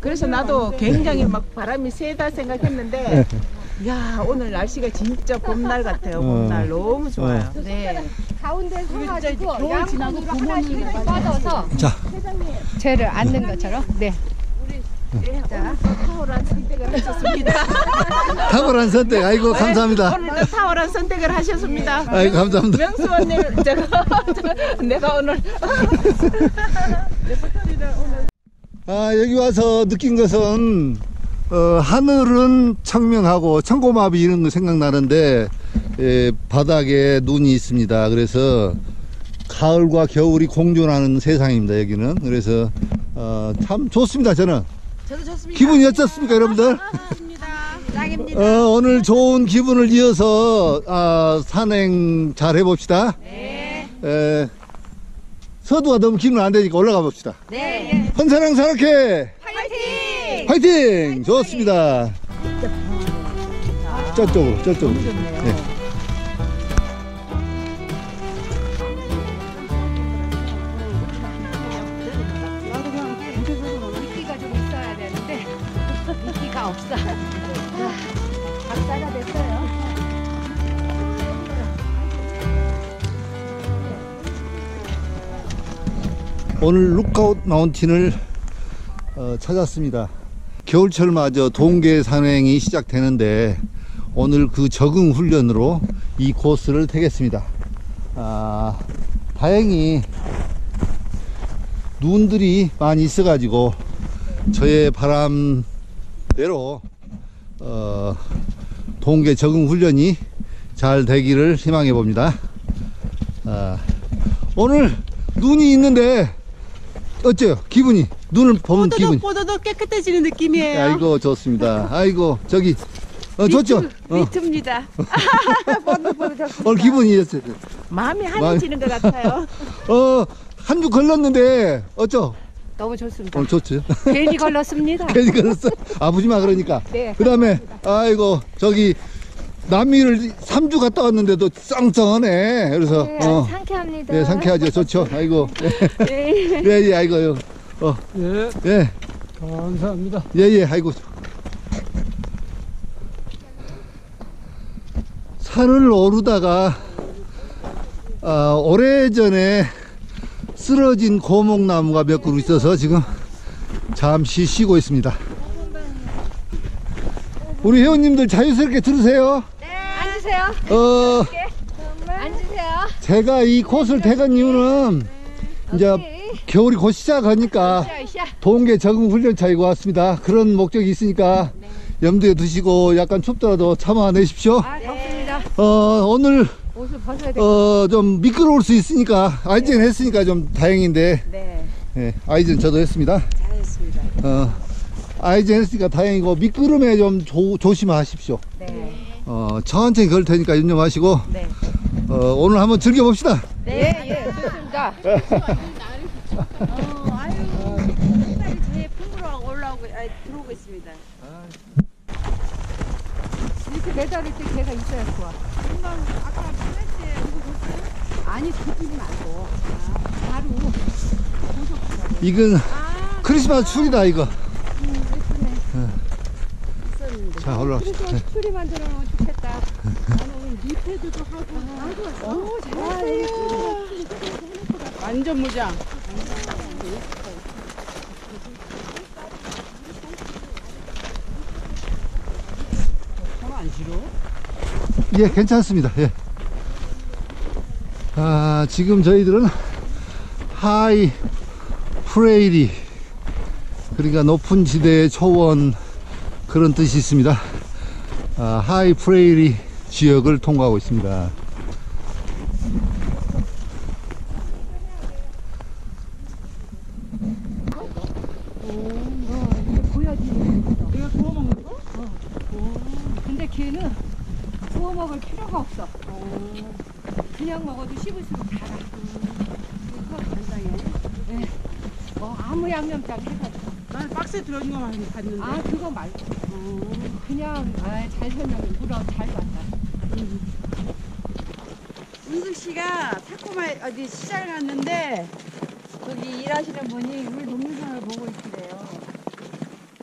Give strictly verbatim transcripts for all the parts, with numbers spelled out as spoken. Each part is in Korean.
그래서 나도 굉장히 막 바람이 세다 생각했는데 야 오늘 날씨가 진짜 봄날 같아요. 봄날 너무 좋아요. 네. 가운데 서가지고 양손으로 하나씩 뻗어서 자, 쟤를 앉는 것처럼. 네. 네, 오늘 또 탁월한 선택을 하셨습니다. 탁월한 선택. 아이고, 감사합니다. 오늘 또 탁월한 선택을 하셨습니다. 아이고, 감사합니다. 명수 언니, 제가 내가 오늘 아, 여기 와서 느낀 것은 어, 하늘은 청명하고 청고마비 이런 거 생각나는데 예, 바닥에 눈이 있습니다. 그래서 가을과 겨울이 공존하는 세상입니다. 여기는. 그래서 어, 참 좋습니다. 저는. 저도 좋습니다. 기분이 어떻습니까, 여러분들? 짱입니다. 어, 오늘 좋은 기분을 이어서 아, 산행 잘 해봅시다. 네. 에, 서두가 너무 기분 안 되니까 올라가 봅시다. 네. 헌사랑 산악회 파이팅! 화이팅! 좋습니다. 저쪽으로, 저쪽으로. 네. 미끼가 좀 있어야 되는데 미끼가 없어. 박사가 됐어요. 오늘 루크아웃 마운틴을 어, 찾았습니다. 겨울철 맞아 동계 산행이 시작되는데 오늘 그 적응 훈련으로 이 코스를 타겠습니다. 아, 다행히 눈들이 많이 있어 가지고 저의 바람대로 어, 동계 적응 훈련이 잘 되기를 희망해 봅니다. 아, 오늘 눈이 있는데 어째요? 기분이? 눈을 보면 기분이? 뽀드득 깨끗해지는 느낌이에요. 아이고 좋습니다. 아이고 저기 어 좋죠? 어. 미트입니다. 오늘 기분이 어째요? 마음이 환해지는 것 같아요. 어, 한 주 걸렸는데 어쩌? 너무 좋습니다. 오늘 좋죠? 괜히 걸렸습니다. 괜히 걸렸어? 아프지 마 그러니까. 네. 그 다음에 아이고 저기 남미를 삼 주 갔다 왔는데도 짱짱하네. 그래서 네, 어, 상쾌합니다. 네 상쾌하죠. 좋죠. 아이고 네. 예, 예, 아이고요. 어, 예, 예, 감사합니다. 예, 예, 아이고. 산을 오르다가 아, 오래전에 쓰러진 고목나무가 몇 그루 있어서 지금 잠시 쉬고 있습니다. 우리 회원님들 자유스럽게 들으세요. 네. 앉으세요. 어, 앉으세요. 제가 이 코스를 택한 이유는 이제 겨울이 곧 시작하니까 샤, 샤. 동계 적응 훈련차이고 왔습니다. 그런 목적이 있으니까 염두에 두시고 약간 춥더라도 참아내십시오. 아, 덥습니다. 어, 오늘 옷을 벗어야 돼. 어, 좀 미끄러울 수 있으니까 아이젠 했으니까 좀 다행인데 네, 예, 아이젠 저도 했습니다. 잘했습니다. 어, 아이젠 했으니까 다행이고 미끄럼에 좀 조, 조심하십시오. 네, 어, 천천히 걸 테니까 염려하시고 네. 어, 오늘 한번 즐겨봅시다. 네, 예, 좋습니다. 어, 아유, 햇살이 제 품으로 올라오고, 아, 들어오고 있습니다. 이렇게 매달릴 때 걔가 있어야 좋아. 금방 아까 플래시에 누구 줬어요? 아니, 그러지 말고. 아, 바로. 이건 아, 크리스마스 추리다 이거. 있었는데. 자 올라갑시다. 그래서 추리 만들어 놓으면 좋겠다. 나는 리패드도 하고. 오, 잘했어요. 완전 무장. 예, 괜찮습니다. 예. 아, 지금 저희들은 하이 프레이리, 그러니까 높은 지대의 초원 그런 뜻이 있습니다. 아, 하이 프레이리 지역을 통과하고 있습니다. 이거 구워 먹는 거? 어. 근데 걔는 구워 먹을 필요가 없어. 그냥 먹어도 씹을수록 달아. 그래서 간장에. 네. 뭐 아무 양념장 해가지고. 난 박스에 들어있는 거만 봤는데. 아 그거 말고. 그냥 아, 잘 설명해. 물어 잘 봤다. 은숙 씨가 타코마 어디 시장을 갔는데 거기 일하시는 분이 우리 동영상을 보고 있더래요.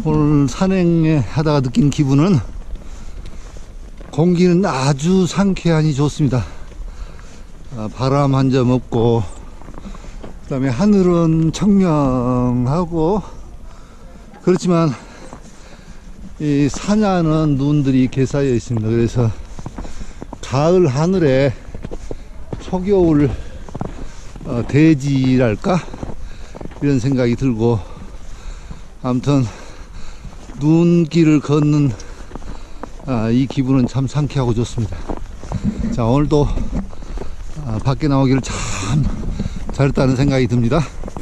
오늘 산행 하다가 느낀 기분은 공기는 아주 상쾌하니 좋습니다. 아, 바람 한 점 없고, 그 다음에 하늘은 청명하고, 그렇지만 이 산야는 눈들이 개싸여 있습니다. 그래서 가을 하늘에 초겨울 어, 대지랄까 이런 생각이 들고, 아무튼 눈길을 걷는 아, 이 기분은 참 상쾌하고 좋습니다. 자, 오늘도 아, 밖에 나오기를 참 잘했다는 생각이 듭니다.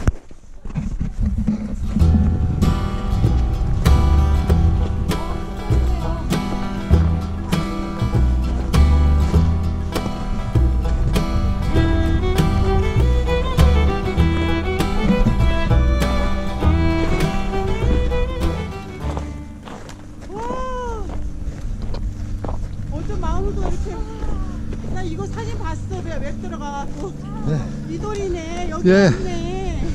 어제 마음도 이렇게 나 이거 사진 봤어. 왜 웹 들어가고 네. 이 돌이네 여기 예. 있네.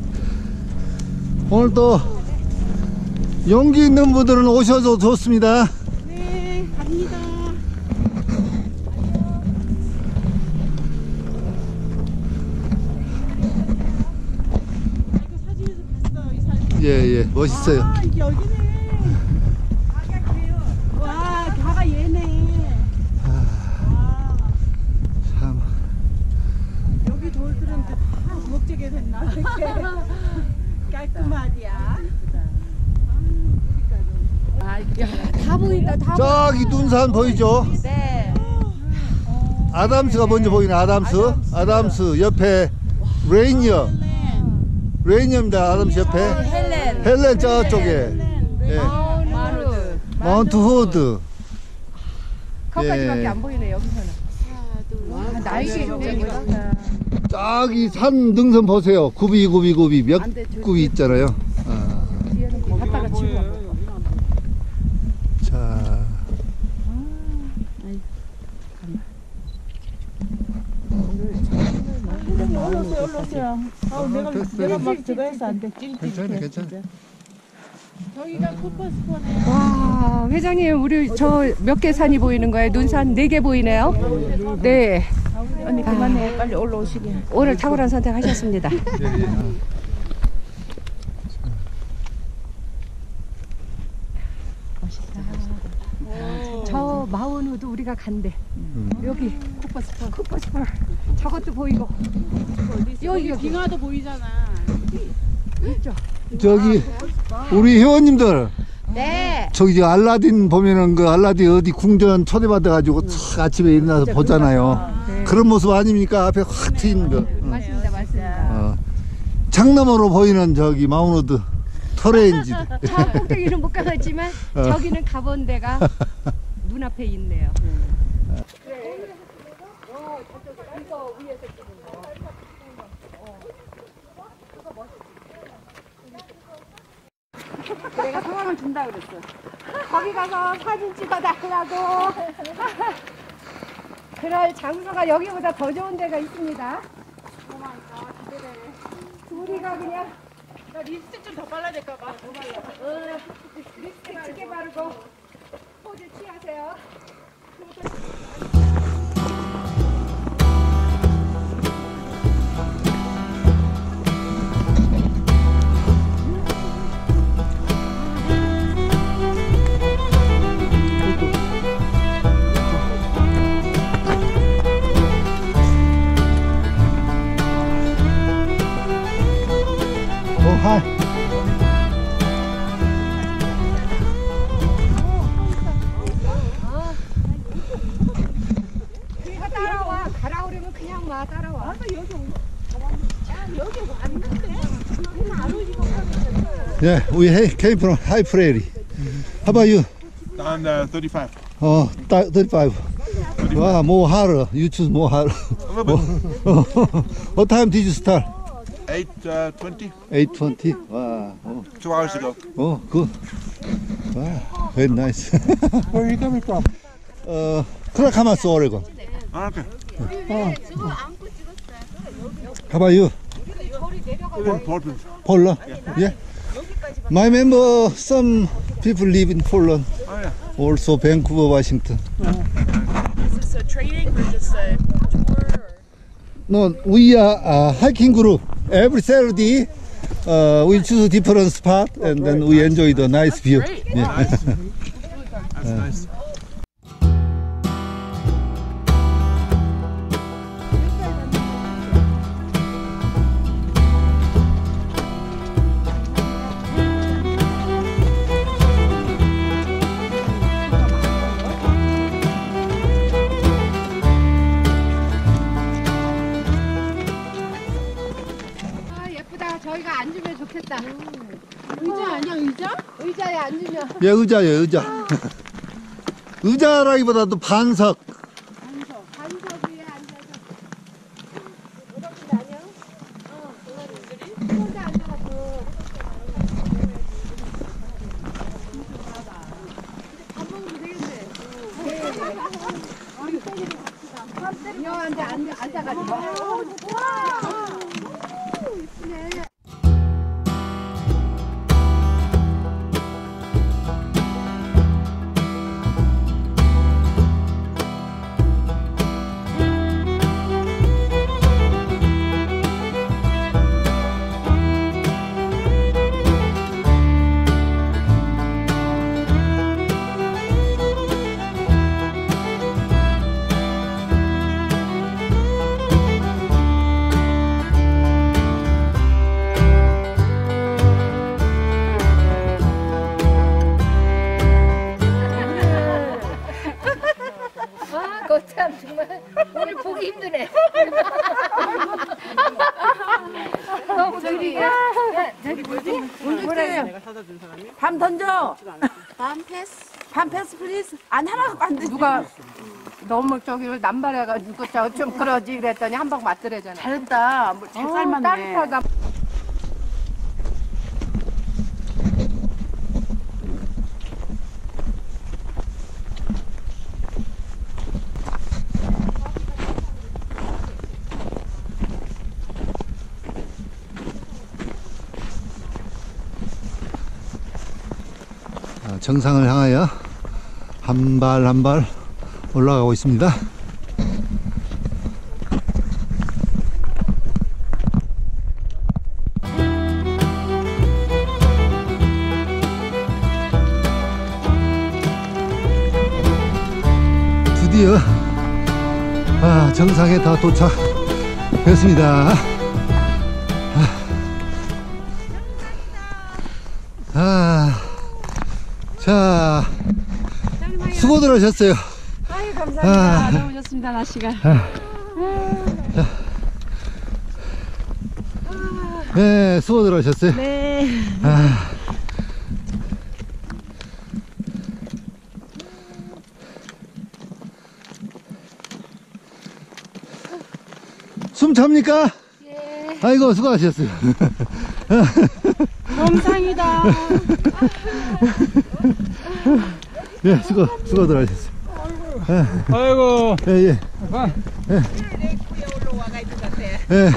오늘 또 용기 있는 분들은 오셔도 좋습니다. 네 갑니다. 아, 이거 사진에서 봤어 이 사진. 예, 예, 멋있어요. 아 이게 여기네. 와 가가 얘네. 와 참. 여기 돌들은 다 목재게 됐나 이렇게 깔끔하디야. 다 보인다. 다 저기 눈산 보이죠? 네. 아담스가 먼저 보이네. 아담스. 아담스 옆에 레이니어. 레이니어입니다. 아담스 옆에. 헬렌. 헬렌 저쪽에. 예. 마누. 마운트 후드. 거기까지밖에 예. 안 보이네 여기서는. 와, 날씨 좋네. 저기 산 능선 보세요. 굽이 굽이 굽이 몇 굽이 있잖아요. 아. 갔다가 치고. 자. 올라오세요, 올라오세요. 아, 내가 됐어요. 내가 막 저거 해서 안 돼. 괜찮아, 괜찮아. 저기가 쿠퍼스포네. 와, 회장님 우리 저 몇 개 산이 보이는 거예요? 눈산 네 개 보이네요. 네. 언니 그만해, 빨리 올라오시게. 오늘 탁월한 선택하셨습니다. 예, 예. 저 마운우도 우리가 간대. 음. 여기 쿠퍼스펄. 쿠퍼스펄. 저것도 보이고. 여기 여기 빙하도 보이잖아. 있죠. 저기 우리 회원님들 네. 저기 저 알라딘 보면은 그 알라딘 어디 궁전 초대받아가지고 탁 아침에 일어나서 보잖아요. 네. 그런 모습 아닙니까? 앞에 확 트인 거. 응. 맞습니다, 맞습니다. 어. 창너머로 보이는 저기 마운우드 터레인지. 저 꼭대기는 못 가봤지만 어. 저기는 가본 데가 눈앞에 있네요. 내가 성함을 준다 그랬어. 거기 가서 사진 찍어 달라고. 그럴 장소가 여기보다 더 좋은 데가 있습니다. 우리가 그냥 나 립스틱 좀 더 발라야 될까봐. 어, 립스틱 짙게 바르고 포즈 취하세요. 어, 하이. 그러니까 따라와. 가라 그러면 그냥 와 따라와. Yeah, we ha- came from High Prairie. How about you? I'm uh, thirty-five. Oh, th- thirty-five. Wow, more harder. You choose more harder. A little bit. What time did you start? eight twenty, eight twenty. Wow. Oh, two hours ago. oh, good. Wow, very nice. Where are you coming from? uh, 크라카마스, 오레곤. Oh, okay. How about you? Portland. 폴라? 예? My member, some people live in Poland, Oh, yeah. also Vancouver, Washington. Is this a training or just a tour? Or? No, we are a hiking group. Every Saturday, uh, we choose a different spot and then we enjoy the nice view. great. Yeah. Nice. That's nice. 아 예쁘다. 저희가 앉으면 좋겠다. 의자 아니야 의자? 의자에 앉으면. 예, 의자예요, 의자. 의자라기보다도 반석. 반석. 반석 위에 앉아서. 오락실 아니야? 어. 오락실이? 혼자 앉아갖고. 밥 먹으면 되겠네. 이형한테 앉아가지고. 와. 이쁘네. 아, 거참 정말 오늘 보기 힘드네. 너무 저기, 야, 저기 뭐지? 내가 사다 준 사람이? 밤 던져. 밤 패스. 밤 패스 플리즈. 안 하나 안 돼. 누가 너무 저기를 남발해가지고 저좀 그러지 그랬더니 한 방 맞더래잖아. 잘했다. 뭐, 잘 삶았네. 따뜻하다. 아, 정상을 향하여 한 발 한 발 올라가고 있습니다. 드디어 아, 정상에 다 도착했습니다. 아, 아, 자, 수고들 하셨어요. 아유, 감사합니다. 아. 너무 좋습니다, 날씨가. 네, 수고들 하셨어요. 네. 아. 숨 찹니까? 예. 아이고, 수고하셨어요. 정상이다. 예, 수고, 수고들 하셨어요. 아이고. 예, 예. 올라와가 있는 것 같아. 예.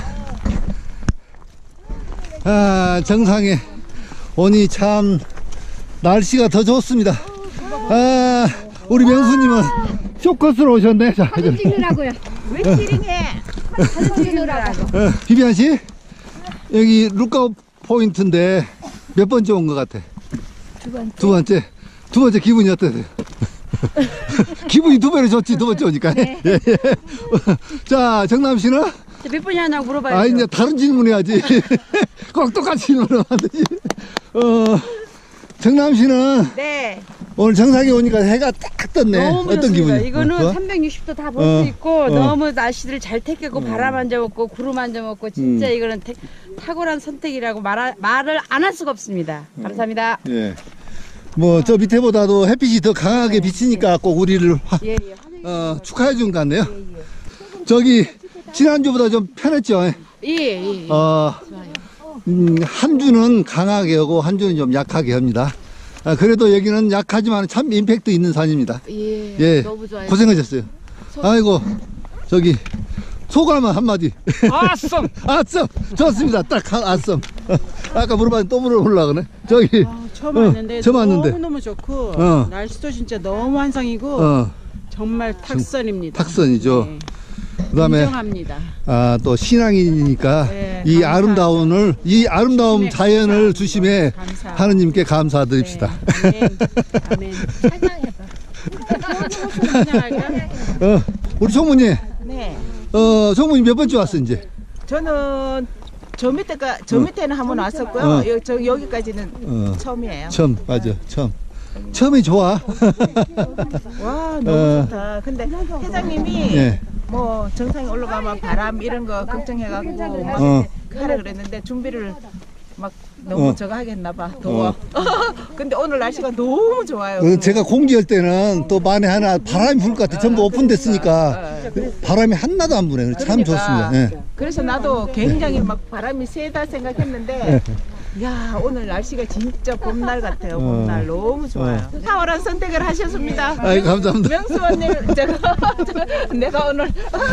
아, 정상에 오니 참 날씨가 더 좋습니다. 아, 우리 명수님은 쇼커스로 오셨네. 자, 사진 찍느라고요. 왜 키링해? 사진 찍느라고. 어, 비비안 씨, 여기 루카우 포인트인데 몇 번째 온 것 같아? 두 번째. 두 번째. 두 번째 기분이 어떠세요? 기분이 두 배로 좋지, 두 번째 오니까. 네. 예, 예. 자, 정남 씨는? 몇 번이냐고 물어봐야죠. 아, 이제 다른 질문 해야지. 꼭 똑같이 질문하면 안 되지. 어, 정남 씨는 네. 오늘 정상에 오니까 해가 딱 떴네. 너무 어떤 좋습니다. 기분이? 이거는 어? 삼백육십 도 다 볼 어, 수 있고 어. 너무 날씨를 잘 택하고 바람 한 점 없고 구름 한 점 없고 진짜 음. 이거는 택- 탁월한 선택이라고 말, 말을 안 할 수가 없습니다. 감사합니다. 예. 뭐, 저 밑에보다도 햇빛이 더 강하게 비치니까 꼭 우리를 화- 예, 예. 어, 축하해 준 것 같네요. 저기, 지난주보다 좀 편했죠? 예, 예. 예. 어, 음, 한 주는 강하게 하고 한 주는 좀 약하게 합니다. 아, 그래도 여기는 약하지만 참 임팩트 있는 산입니다. 예. 예. 너무 좋아요. 고생하셨어요. 아이고, 저기, 소감은 한마디. 아썸. 아썸. 좋습니다. 딱 한 아썸. 아까 물어봤는데 또 물어보려고 그러네. 저기. 아, 처음 왔는데 어, 처음 왔는데. 너무너무 좋고 어. 날씨도 진짜 너무 환상이고 어, 정말 탁선입니다. 탁선이죠. 네. 그다음에 인정합니다. 아, 또 신앙인이니까 네, 이 감사합니다. 아름다움을 이 아름다움 주심에 자연을 감사. 주심에 감사. 하느님께 감사드립시다. 네. 아멘. 아멘. 어, 우리 총무님, 네. 어, 총무님 몇 번째 왔어 이제? 저는 저 밑에가 저 밑에는 한 번 왔었고요. 어. 여, 저 여기까지는 어. 처음이에요. 처음 맞아, 처음. 처음이 좋아. 와 너무 어. 좋다. 근데 회장님이 예. 뭐 정상에 올라가면 바람 이런 거 걱정해가지고 막 어. 하라 그랬는데 준비를 막 너무 어. 저거 하겠나 봐. 더워. 근데 오늘 날씨가 너무 좋아요. 어, 제가 공지할 때는 또 만에 하나 바람이 불 것 같아. 전부 오픈됐으니까 바람이 하나도 안 부네. 참 그러니까. 좋습니다. 예. 그래서 나도 굉장히 막 바람이 세다 생각했는데 야 오늘 날씨가 진짜 봄날 같아요. 봄날 너무 좋아요. 탁월한 선택을 하셨습니다. 아이, 감사합니다. 명수원님 제가 내가 오늘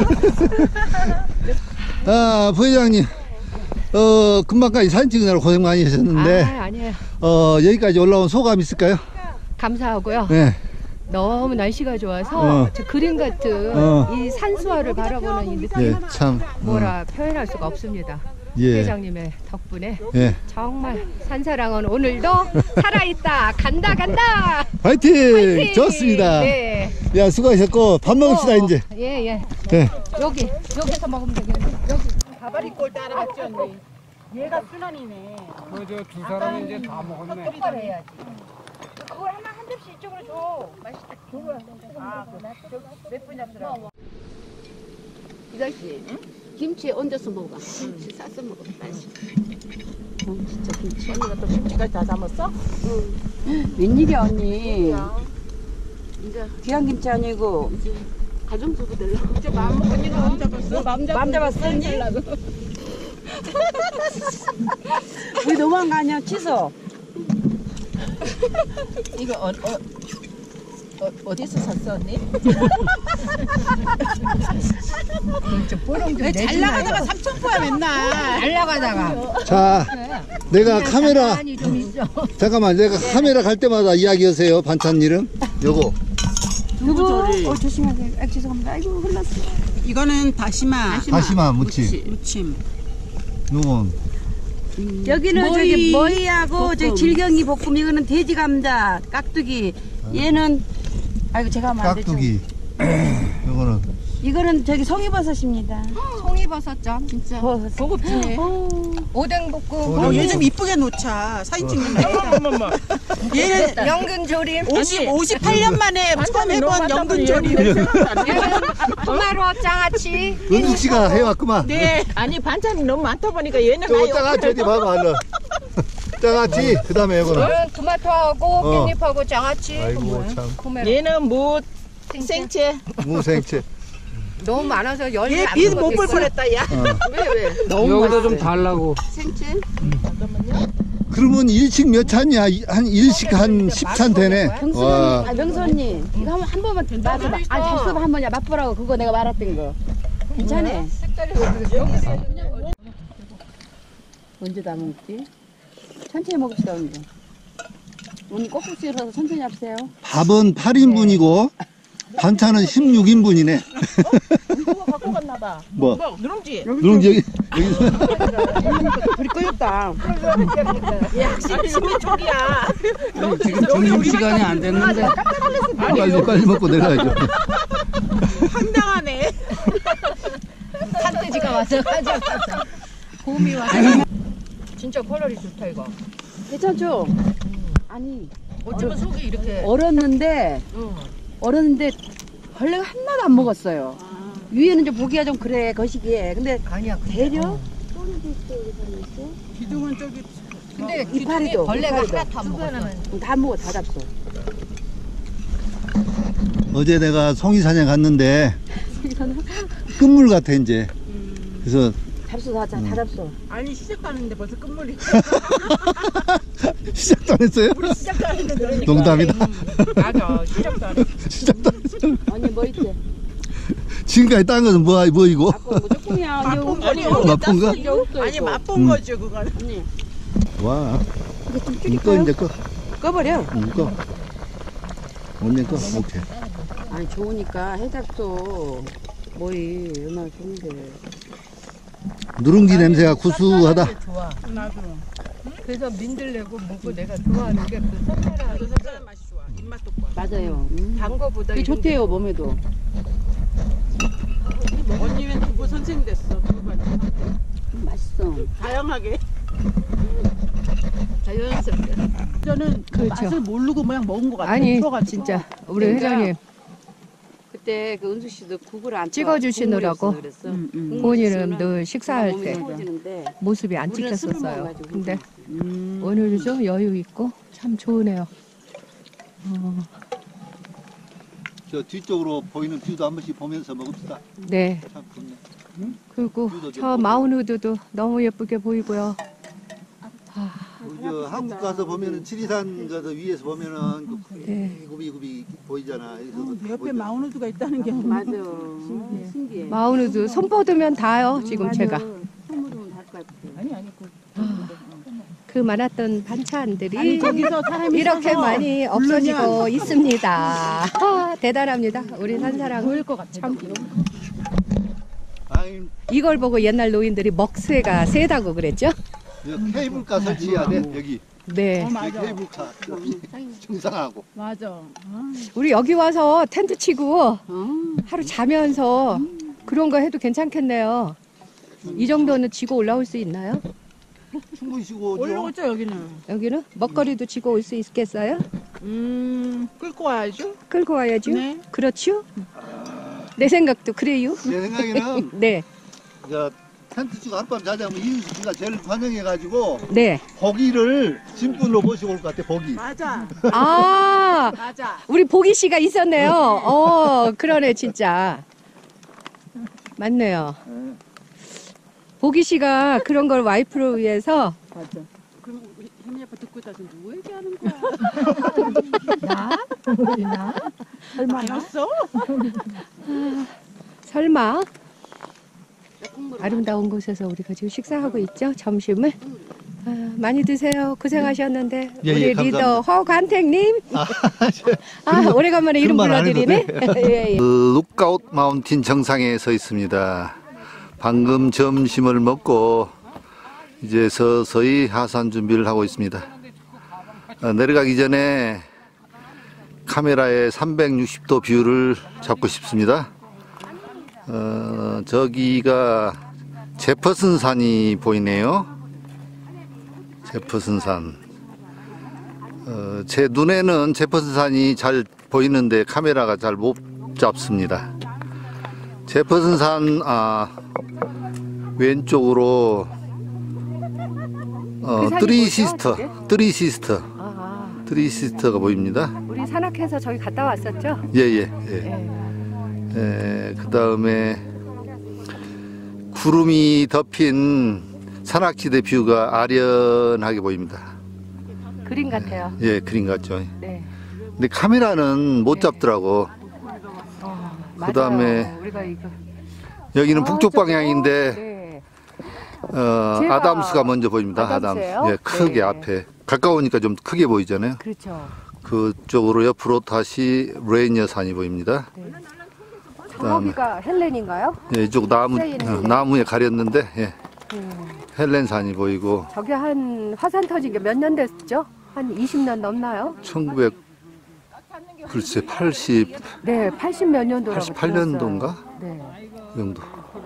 아, 부회장님, 어, 금방까지 사진 찍느라 고생 많이 하셨는데, 아, 아니에요. 어, 여기까지 올라온 소감 있을까요? 감사하고요. 네. 너무 날씨가 좋아서 어. 저 그림 같은 어. 이 산수화를 바라보는 이 느낌 예, 참. 뭐라 표현할 수가 없습니다. 예. 회장님의 덕분에 예. 정말 산사랑은 오늘도 살아있다. 간다 간다. 화이팅! 화이팅! 좋습니다. 네. 야, 수고하셨고, 밥 먹읍시다, 어, 이제. 예 예. 예. 여기 여기서 먹으면 되겠네. 여기. 가발이 꼴 따라갔죠 언니. 얘가 순환이네. 그저 두 사람이 이제 다 먹었네. 똑바로 해야지. 그걸 하나 한 접시 이쪽으로 줘. 맛있다. 그거. 아, 몇 분이나 들어. 이것이 김치에 얹어서 먹어. 김치 싸서 먹어. 맛있어. 어, 진짜 김치. 언니가 또 김치까지 다 담았어? 웬일이야 언니? 이제 귀한 김치 아니고 가정주부들. 이제 마음 먹고 언니는 마음 잡았어? 마음 맘 잡았어 언니? 우리 너무한 거 아니야? 취소. 이거 어, 어, 어, 어디서 샀어 언니? 잘 나가다가 삼천포야 맨날. 잘 나가다가. 자, 내가 카메라, 많이 좀 있어. 잠깐만, 내가 카메라 갈 때마다 이야기하세요. 반찬 이름. 요거. 누구? 어 조심하세요. 아, 죄송합니다. 아이고 흘렀어. 이거는 다시마, 다시마 무치. 무침. 요건. 여기는 머위 저기 머위하고 볶음. 저기 질경이 볶음. 이거는 돼지 감자, 깍두기. 얘는 아이고 제가 하면 안 되죠. 깍두기. 요거는. 이거는 저기 송이버섯입니다. 송이버섯전 진짜 버섯. 고급지네. 어. 오뎅볶음. 어, 얘 좀 이쁘게 놓자. 사진 찍는 거. 잠깐만. 얘는 연근조림. 오십, 오십팔 년 만에 처음 해본 연근조림. 토마토 장아찌. 은숙 씨가 해왔구만. 네. 아니 반찬이 너무 많다 보니까 얘는 저 아예 짜가지 어디 봐봐, 얼른. 짜가지. 그 다음에 요거는. 저는 토마토하고 어. 깻잎하고 장아찌. 아이고, 참. 토마토. 얘는 무 생채. 무생채. 너무 많아서 열이 얘 안 빛 못 볼 먹겠어. 뻔했다 야. 왜 왜? 여기다 좀 달라고. 생채. 그러면 일식 몇 찬이야? 이- 한 일식 한 십 찬 되네. 명수 와. 언니, 아 명수 언니, 이거 한, 한 번만 맛봐봐. 아, 잡숴봐 한 번야 맛보라고 그거 내가 말했던 거. 괜찮아. 언제 다 먹지? 천천히 먹읍시다 언니. 언니 꼭국수라서 천천히 합세요. 밥은 팔 인분이고 반찬은 십육 인분이네. 그거 갖고 갔나 봐. 뭐? 뭐 누룽지. 누룽지 여기 여기 불이 꺼졌다. 얘 확실히 심이 쪽이야. 지금 점심시간이 안 됐는데. 빨리 빨리 먹고 내려가죠. 황당하네. 산돼지가 와서 가져갔어. 곰이 와서. 진짜 컬러리 좋다 이거. 괜찮죠? 아니 어쩌면 속이 이렇게. 얼었는데 얼었는데 벌레가 하나도 안 먹었어요. 위에는 좀 보기가 좀 그래 거시기에. 근데 아니야. 대려 기둥은 저기 근데 이파리도 벌레가 이파리도. 하나도 안 먹었어. 다 먹어 다 잡숴. 어제 내가 송이 사냥 갔는데 끝물 같아 이제. 그래서 잡숴 다, 다, 다 잡숴. 아니 시작도 안 했는데 벌써 끝물이. 시작도 안 했어요? 시작도 안 했는데 그러니까. 농담이다. 맞아. 시작도 안 해. 시작도 안 했어요. 언니 뭐 있지? 지금까지 딴 것은 뭐, 뭐 이거? 무조건이야. 맛본 거지. 맛본 거? 아니 맛본 거죠 그거는. 와. 이거 좀 이거 줄일까요? 이제 꺼. 꺼버려. 응, 꺼. 언제 꺼? 오케이. 아니 좋으니까 해잡소 뭐이 얼마나 좋은데. 누룽지 냄새가 구수하다. 그래서 민들레고 뭐고 내가 좋아하는 게 그 섭취라 그 섭취하는 맛이 좋아. 입맛도 봐. 맞아요. 음. 단 거보다 그게 이런 좋대요 몸에도. 언니 왜 두부 선생 됐어? 두부 맛있어. 다양하게. 자연스럽게. 저는 그 맛을 모르고 그냥 먹은 것 같아요. 아니 추워가지고. 진짜 우리 회장님 그때 그 은수 씨도 국을 안 찍어주시느라고 그랬어. 음, 음. 본인은 늘 식사할 때 추워지는데 모습이 안 우리는 술을 찍혔었어요. 먹어가지고. 근데 음. 오늘은 좀 여유 있고 참 좋으네요. 어, 저 뒤쪽으로 보이는 뷰도 한 번씩 보면서 먹읍시다. 네. 참 좋네. 그리고 저 마운우드도 너무 예쁘게 보이고요. 우리 저 한국 가서 보면은 지리산 가서 위에서 보면은 그 네. 구비구비 보이잖아. 여기서도 어, 옆에 보이잖아. 마운우드가 있다는 게 맞아. 신기해. 신기해. 마운우드 손 뻗으면 닿아요. 지금 맞아. 제가 선물은 할것 같아. 아니 아니 그 그 많았던 반찬들이 아니 저기서 사람이 이렇게 서서 많이 없어지고 부르면 있습니다. 아, 대단합니다. 우리 산사랑 보일 것 같아. 참 아니, 이걸 보고 옛날 노인들이 먹새가 세다고 그랬죠? 여기 케이블카 설치해야 돼. 여기. 네. 어, 여기 맞아. 케이블카 정상하고. 맞아. 아, 우리 여기 와서 텐트 치고 어. 하루 자면서 그런 거 해도 괜찮겠네요. 이 정도는 지고 올라올 수 있나요? 충분히 쉬고 오죠. 올라오죠 여기는. 여기는 먹거리도 지고 올 수 있겠어요? 음 끌고 와야죠. 끌고 와야죠. 네. 그렇죠? 내 생각도 그래요. 내 생각에는 네, 저 텐트 치고 하룻밤 자자면 이은수 씨가 제일 환영해가지고 네. 고기를 짐꾼으로 모시고 올 것 같아. 고기. 맞아. 아, 맞아. 우리 보기 씨가 있었네요. 어, 그러네 진짜. 맞네요. 보기 씨가 그런 걸 와이프를 위해서 맞아. 그럼 우리 혜미 아빠 듣고 있다 누구 얘기하는 거야? 나? 얼마였어? 설마 아름다운 곳에서 우리가 지금 식사하고 있죠? 점심을. 아, 많이 드세요. 고생하셨는데 예, 우리 예, 리더 감사합니다. 허관택님. 아, 아, 오래간만에 이름 그런 말안 해도 불러드리네. 예, 예. 룩아웃 마운틴 정상에 서 있습니다. 방금 점심을 먹고 이제 서서히 하산 준비를 하고 있습니다. 어, 내려가기 전에 카메라의 삼백육십 도 뷰를 잡고 싶습니다. 어, 저기가 제퍼슨 산이 보이네요. 제퍼슨 산. 어, 제 눈에는 제퍼슨 산이 잘 보이는데 카메라가 잘 못 잡습니다. 제퍼슨 산 아, 왼쪽으로 어, 그 산이 트리 뭐죠, 시스터, 저게? 트리 시스터, 아, 트리 시스터가 보입니다. 우리 산악회에서 저기 갔다 왔었죠? 예예. 예, 예. 그 다음에 구름이 덮인 산악지대 뷰가 아련하게 보입니다. 그림 같아요. 예, 그림 같죠. 네. 근데 카메라는 못 잡더라고. 어, 그다음에 맞아요. 우리가 이거 여기는 아, 북쪽 저거? 방향인데 네. 어, 제가 아담스가 먼저 보입니다. 아담스. 아담스예요? 예, 크게 네. 앞에 가까우니까 좀 크게 보이잖아요. 그렇죠. 그쪽으로 옆으로 다시 레이니어 산이 보입니다. 저기가 헬렌인가요? 예, 이쪽 나무 세일이네. 어, 나무에 가렸는데 예, 음. 헬렌 산이 보이고 저게 한 화산 터진 게 몇 년 됐죠? 한 이십 년 넘나요? 천구백 글쎄 팔십 네, 팔십 몇 년도라고 팔십팔 년도인가 들었어요. 네. 그 정도.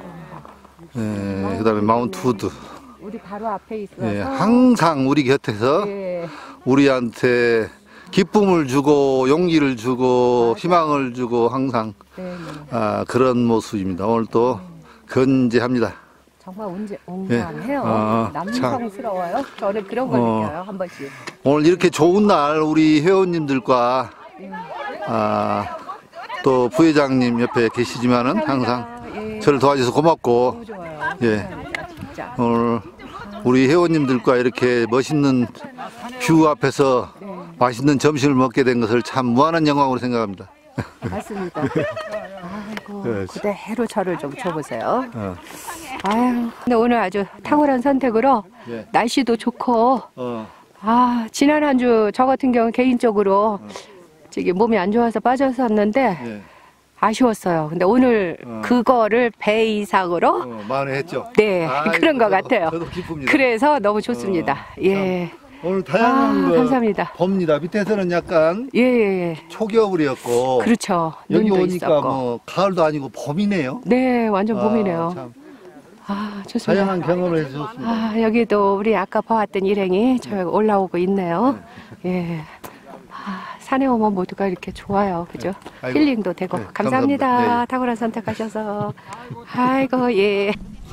예, 그다음에 마운트 후드. 우리 바로 앞에 있어서 예, 항상 우리 곁에서 예, 우리한테 기쁨을 주고 용기를 주고 희망을 주고 항상 네, 네. 아, 그런 모습입니다. 오늘 또 건재합니다. 정말 온제, 온전해요. 아, 남성스러워요. 저는 그런 걸 어. 느껴요. 한 번씩. 오늘 이렇게 좋은 날 우리 회원님들과 아, 또 부회장님 옆에 계시지만은 항상 예, 저를 도와줘서 고맙고 너무 좋아요. 예, 진짜. 오늘 우리 회원님들과 이렇게 멋있는 뷰 앞에서 맛있는 점심을 먹게 된 것을 참 무한한 영광으로 생각합니다. 맞습니다. 아이고, 그렇지. 그대로 저를 좀 줘보세요. 어. 아유, 근데 오늘 아주 탁월한 선택으로 예. 날씨도 좋고, 어. 아, 지난 한 주 저 같은 경우 개인적으로 저기 몸이 안 좋아서 빠졌었는데 예. 아쉬웠어요. 근데 오늘 어. 그거를 배 이상으로 어, 만회했죠. 네, 아이고, 그런 것 저도- 같아요. 저도 기쁩니다. 그래서 너무 좋습니다. 어, 예. 오늘 다양한 아, 거 감사합니다. 봅니다. 밑에서는 약간 예, 예, 예. 초겨울이었고 그렇죠. 여기 눈도 오니까 있었고. 뭐 가을도 아니고 봄이네요. 네, 완전 봄이네요. 아, 참 아, 좋습니다. 다양한 경험을 해주셨습니다. 아, 여기도 우리 아까 봐왔던 일행이 저 올라오고 있네요. 예. 아, 산에 오면 모두가 이렇게 좋아요. 그죠? 아이고. 힐링도 되고. 네, 감사합니다. 감사합니다. 네. 탁월한 선택하셔서. 아이고, 예.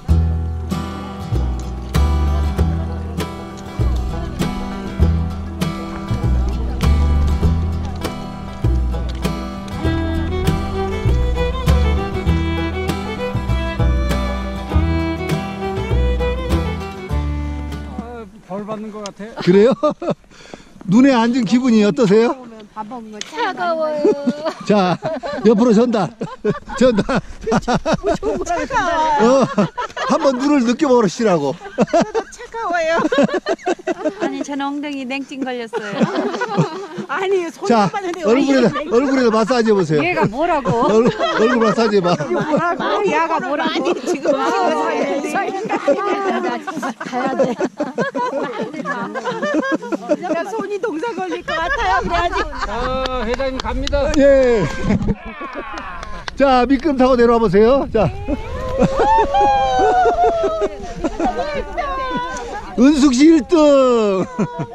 아, 벌 받는 것 같아. 그래요? 눈에 앉은 기분이 어떠세요? 차가워요. 자, 옆으로 전달. 전달. 어, 한번 눈을 느껴보시라고. 차가워요. 아니 저는 엉덩이 냉증 걸렸어요. 아니 자, 손만 했는데 얼굴에다, 얼굴에다 마사지 해보세요. 얘가 뭐라고? 얼, 얼굴 마사지 해봐. 뭐라고? 야가 뭐라고? 아니 지금 가야 돼. 나 손이 동사 걸릴 것 같아요. 그래야지. 자, 회장님 갑니다. 예. 자, 미끄럼 타고 내려와 보세요. 자. 은숙 씨 일 등.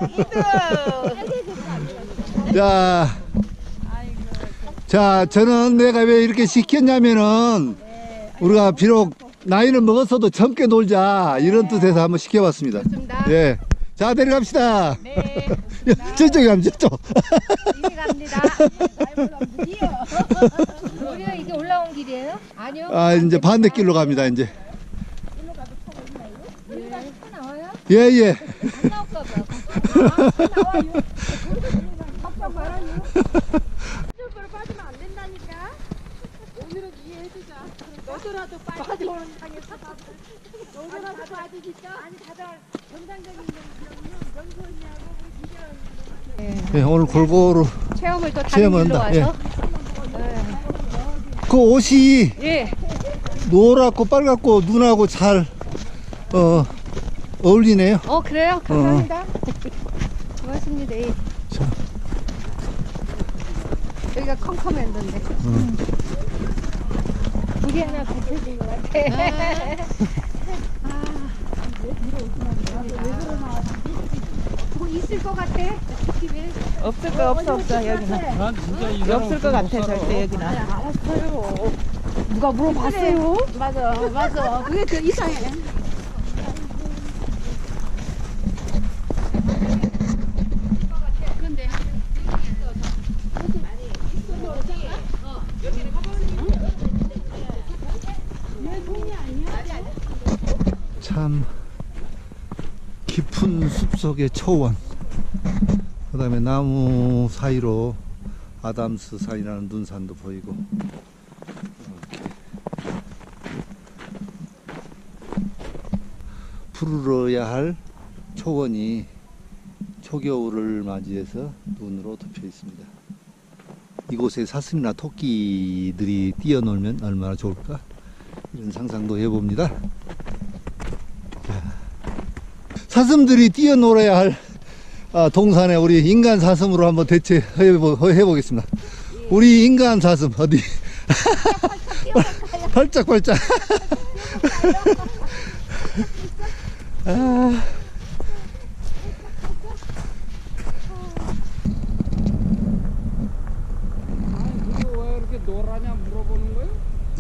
자. 자, 저는 내가 왜 이렇게 시켰냐면은 우리가 비록 나이는 먹었어도 젊게 놀자 이런 뜻에서 한번 시켜봤습니다. 예. 자, 내려갑시다. 네. 저쪽에 가면 저쪽. 이리 갑니다. 우리가 이게 올라온 길이에요? 아니요. 아, 이제 반대길로 갑니다, 이제. 우리가 차 나와요? 예, 예. 안 나올까 봐. 나와요. 걱정 말아요. 이쪽으로 빠지면 안 된다니까. 오늘은 이해해주자. 너도라도 빠져오는 상에서 너도라도 빠지니까. 아니 다들 정상적인 명소냐고 예, 오늘 골고루 체험을 또 다른 체험을 길로 한다. 예. 와서. 그 옷이 예. 노랗고 빨갛고 눈하고 잘 어, 어울리네요. 어, 그래요? 감사합니다. 고맙습니다. 예. 자. 여기가 컴컴랜드인데. 음. 우리 하나 붙여진 것 같아. 뭐 있을 것 같아? 집에. 없을 거 없어 없어 여기는. 난 진짜 이 사람 없을 것 같아 절대 여기는. 알았어요. 누가 물어봤어요? 맞아, 맞아. 그게 더 이상해. 참 깊은 숲속의 초원, 그 다음에 나무 사이로 아담스 산이라는 눈산도 보이고, 이렇게 푸르러야 할 초원이 초겨울을 맞이해서 눈으로 덮여 있습니다. 이곳에 사슴이나 토끼들이 뛰어놀면 얼마나 좋을까, 이런 상상도 해봅니다. 사슴들이 뛰어놀아야 할 아, 동산에 우리 인간 사슴으로 한번 대체해보, 해보겠습니다. 우리 인간 사슴 어디? 발짝발짝. 아. 이거 왜 이렇게 노라냐 물어보는 거예요?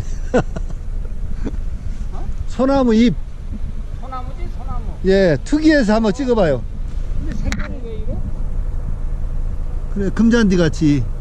소나무 잎, 소나무지, 소나무. 예, 특이해서 한번 찍어봐요. 근데 색깔이 왜 이래? 그래, 금잔디 같이.